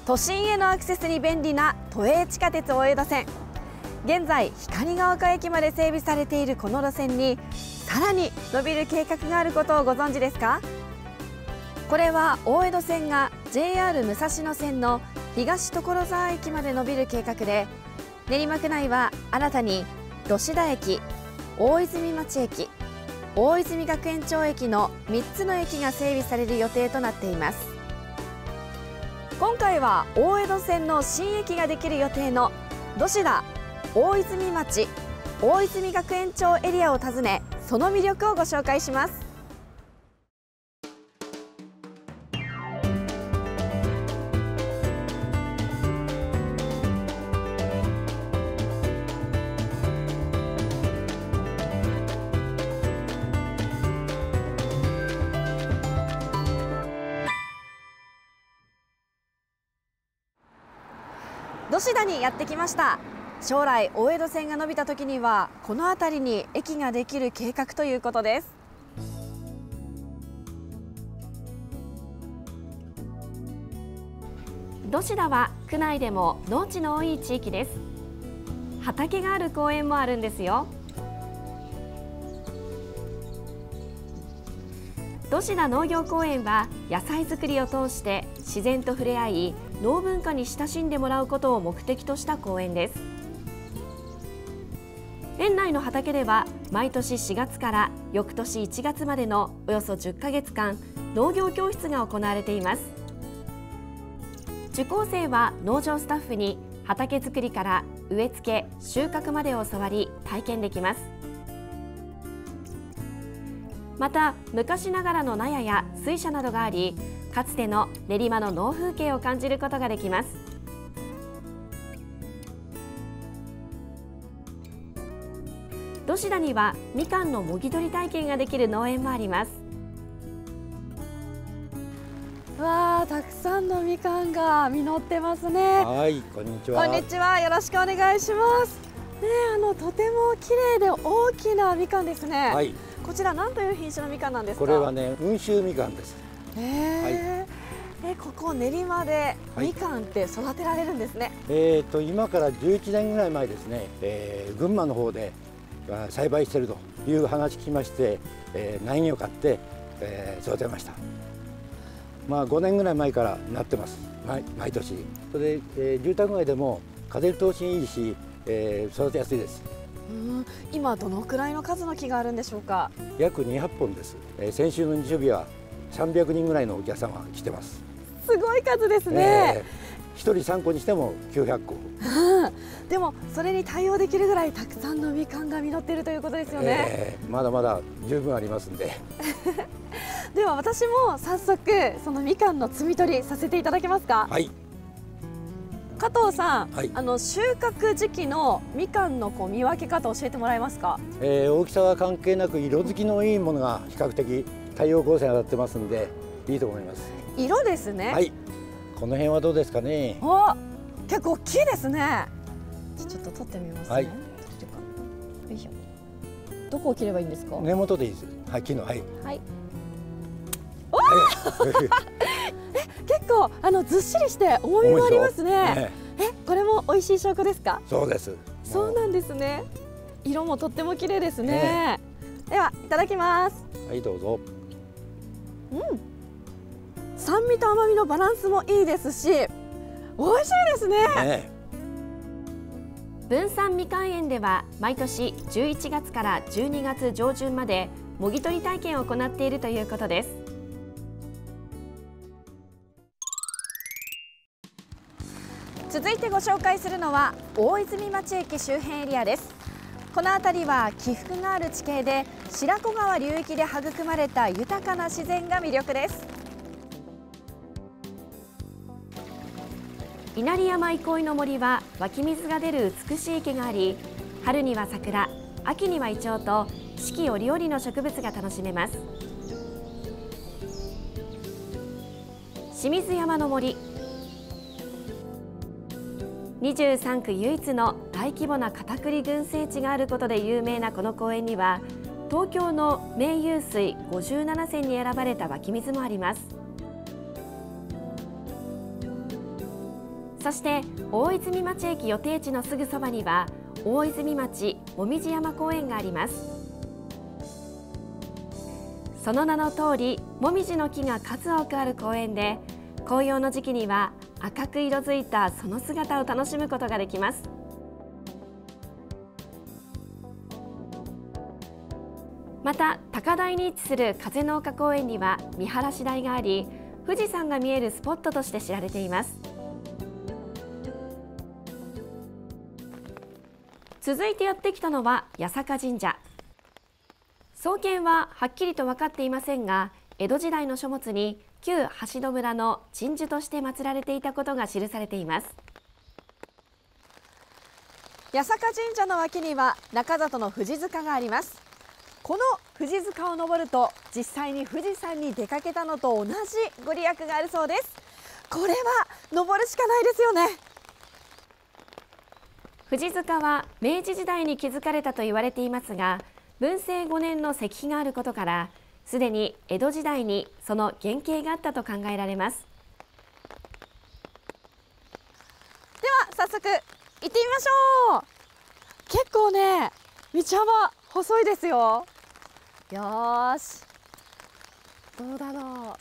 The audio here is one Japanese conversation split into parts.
都心へのアクセスに便利な都営地下鉄大江戸線。現在光が丘駅まで整備されているこの路線にさらに伸びる計画があることをご存知ですか？これは大江戸線が JR 武蔵野線の東所沢駅まで伸びる計画で、練馬区内は新たに土師田駅、大泉町駅、大泉学園町駅の3つの駅が整備される予定となっています。今回は大江戸線の新駅ができる予定の土師田、大泉町、大泉学園町エリアを訪ね、その魅力をご紹介します。土師田にやってきました。将来大江戸線が伸びた時にはこの辺りに駅ができる計画ということです。土師田は区内でも農地の多い地域です。畑がある公園もあるんですよ。土師田農業公園は野菜作りを通して自然と触れ合い、農文化に親しんでもらうことを目的とした公園です。園内の畑では毎年4月から翌年1月までのおよそ10ヶ月間、農業教室が行われています。受講生は農場スタッフに畑作りから植え付け、収穫までを教わり体験できます。また昔ながらの納屋や水車などがあり、かつての練馬の農風景を感じることができます。土師田にはみかんのもぎ取り体験ができる農園もあります。わあ、たくさんのみかんが実ってますね。 はい、こんにちは。 こんにちは、よろしくお願いします。ね、とても綺麗で大きなみかんですね。 はい。 こちら何という品種のみかんなんですか？ これはね、温州みかんです。 ここ練馬でみかんって育てられるんですね。 今から11年ぐらい前ですね、群馬の方で栽培しているという話聞きまして、苗木を買って、育てました。まあ5年ぐらい前からなってます。毎年。それで、住宅街でも風通しにいいし、育てやすいです。 今どのくらいの数の木があるんでしょうか？ 約200本です。先週の日曜日は300人ぐらいのお客様が来てます。 すごい数ですね。 1人3個にしても900個。 でもそれに対応できるぐらいたくさんのみかんが実っているということですよね。 まだまだ十分ありますんで。 では私も早速そのみかんの摘み取りさせていただけますか？ はい。 加藤さん、 はい、 収穫時期のみかんの見分け方を教えてもらえますか？ 大きさは関係なく色づきのいいものが比較的太陽光線当たってますんでいいと思います。 色ですね。 はい。この辺はどうですかね。 お、結構大きいですね。ちょっと取ってみますね。はい。よいしょ。どこを切ればいいんですか？ 根元でいいです。はい、木の、はい。はい。 おー結構ずっしりして重みもありますね。これも美味しい証拠ですか？ そうです。 そうなんですね。色もとっても綺麗ですね。ではいただきます。 はい、どうぞ。 酸味と甘みのバランスもいいですし、美味しいですね。文山みかん園では毎年11月から12月上旬までもぎ取り体験を行っているということです。続いてご紹介するのは大泉町駅周辺エリアです。この辺りは起伏がある地形で白子川流域で育まれた豊かな自然が魅力です。稲荷山憩いの森は湧き水が出る美しい池があり、春には桜、秋にはイチョウと四季折々の植物が楽しめます。清水山の森、23区唯一の大規模な片栗群生地があることで有名なこの公園には、東京の名湧水57選に選ばれた湧き水もあります。 そして大泉町駅予定地のすぐそばには大泉町もみじ山公園があります。その名の通り、もみじの木が数多くある公園で、紅葉の時期には赤く色づいたその姿を楽しむことができます。また高台に位置する風の丘公園には見晴らし台があり、富士山が見えるスポットとして知られています。続いてやってきたのは八坂神社。創建ははっきりと分かっていませんが、江戸時代の書物に旧橋戸村の鎮守として祀られていたことが記されています。八坂神社の脇には中里の富士塚があります。この富士塚を登ると実際に富士山に出かけたのと同じご利益があるそうです。これは登るしかないですよね。富士塚は明治時代に築かれたと言われていますが、文政5年の石碑があることから、すでに江戸時代にその原型があったと考えられます。では早速行ってみましょう。結構ね、道幅細いですよ。よーし、どうだろう。はい、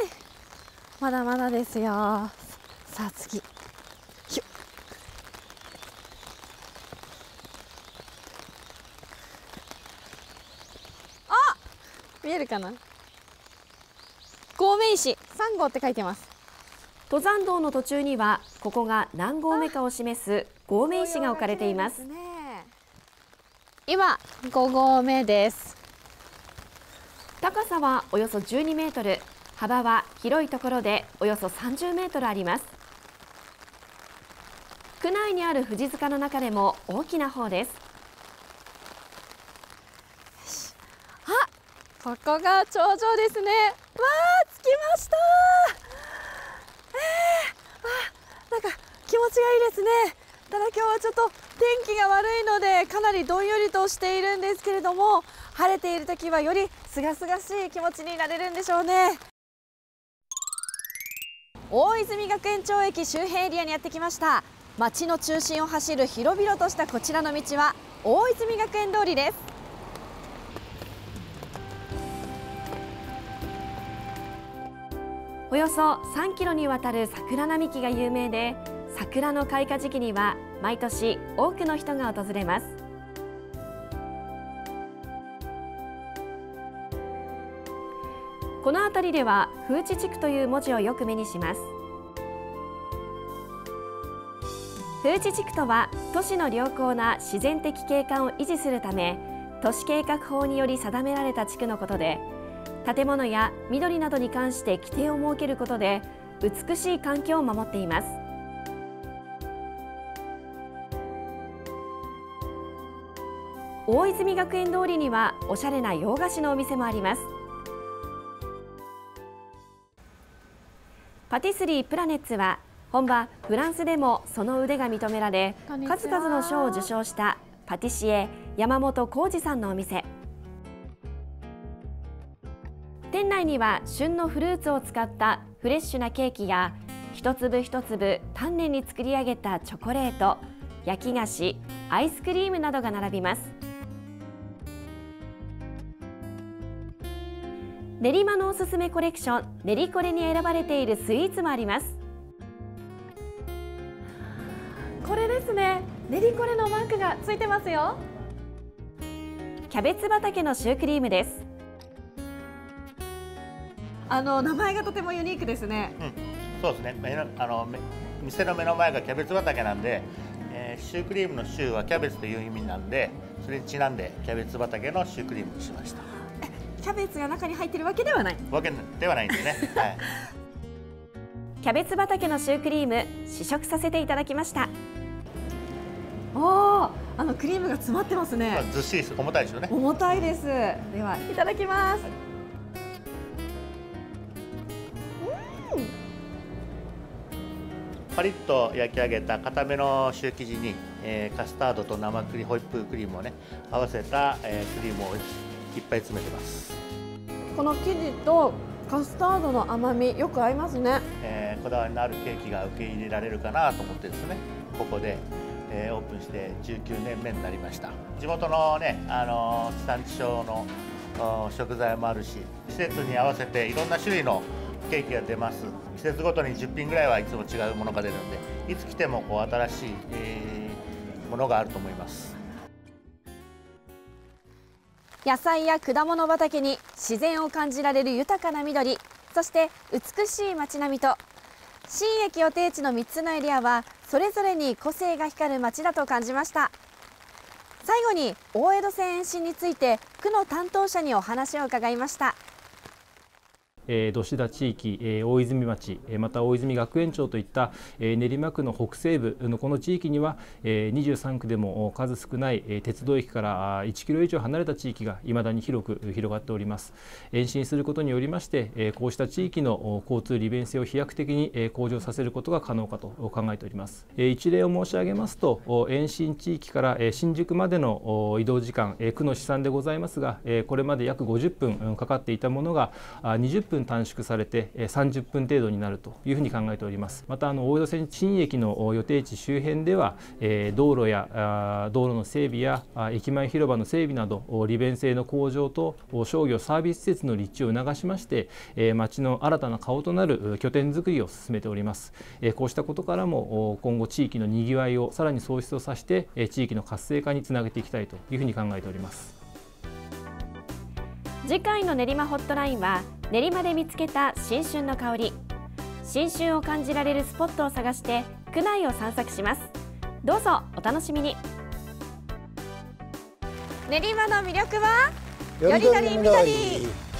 まだまだですよ。さあ次。見えるかな。合目石3号って書いてます。登山道の途中にはここが何合目かを示す合目石が置かれています。今5合目です。高さはおよそ12メートル、幅は広いところでおよそ30メートルあります。区内にある富士塚の中でも大きな方です。ここが頂上ですね。わあ、着きました。なんか気持ちがいいですね。ただ今日はちょっと天気が悪いのでかなりどんよりとしているんですけれども、晴れている時はよりすがすがしい気持ちになれるんでしょうね。大泉学園町駅周辺エリアにやってきました。町の中心を走る広々としたこちらの道は大泉学園通りです。およそ3キロにわたる桜並木が有名で、桜の開花時期には毎年多くの人が訪れます。この辺りでは風知地区という文字をよく目にします。風知地区とは都市の良好な自然的景観を維持するため、都市計画法により定められた地区のことで、建物や緑などに関して規定を設けることで美しい環境を守っています。大泉学園通りにはおしゃれな洋菓子のお店もあります。パティスリープラネッツは本場フランスでもその腕が認められ、数々の賞を受賞したパティシエ山本浩二さんのお店。店内には旬のフルーツを使ったフレッシュなケーキや、一粒一粒丹念に作り上げたチョコレート、焼き菓子、アイスクリームなどが並びます。練馬のおすすめコレクション、練りコレに選ばれているスイーツもあります。これですね、練りコレのマークがついてますよ。キャベツ畑のシュークリームです。名前がとてもユニークですね。 そうですね。店の目の前がキャベツ畑なんで、シュークリームのシューはキャベツという意味なんで、それにちなんでキャベツ畑のシュークリームにしました。 キャベツが中に入ってるわけではない。 わけではないんですね。はい。 キャベツ畑のシュークリーム試食させていただきました。おお、クリームが詰まってますね。 ずっしり重たいですよね。 重たいです。ではいただきます。 パリッと焼き上げた固めのシュー生地に、カスタードと生クリホイップクリームをね合わせた、クリームをいっぱい詰めてます。 この生地とカスタードの甘みよく合いますね。 こだわりのあるケーキが受け入れられるかなと思ってですね、ここで、オープンして19年目になりました。地元のね、地産地消の食材もあるし、季節に合わせていろんな種類のケーキが出ます。季節ごとに10品ぐらいはいつも違うものが出るので、いつ来てもこう新しい、ものがあると思います。 野菜や果物畑に自然を感じられる豊かな緑、そして美しい街並みと新駅予定地の3つのエリアはそれぞれに個性が光る街だと感じました。最後に大江戸線延伸について区の担当者にお話を伺いました。 土志田地域、大泉町、また大泉学園町といった練馬区の北西部のこの地域には23区でも数少ない鉄道駅から1キロ以上離れた地域がいまだに広く広がっております。延伸することによりましてこうした地域の交通利便性を飛躍的に向上させることが可能かと考えております。一例を申し上げますと、延伸地域から新宿までの移動時間、区の試算でございますが、これまで約50分かかっていたものが20分短縮されて30分程度になるというふうに考えております。また大江戸線新駅の予定地周辺では道路の整備や駅前広場の整備など利便性の向上と商業サービス施設の立地を促しまして町の新たな顔となる拠点づくりを進めております。こうしたことからも今後地域のにぎわいをさらに創出をさせて地域の活性化につなげていきたいというふうに考えております。 次回の練馬ホットラインは練馬で見つけた新春の香り、新春を感じられるスポットを探して区内を散策します。どうぞお楽しみに。練馬の魅力はよりどりみどり。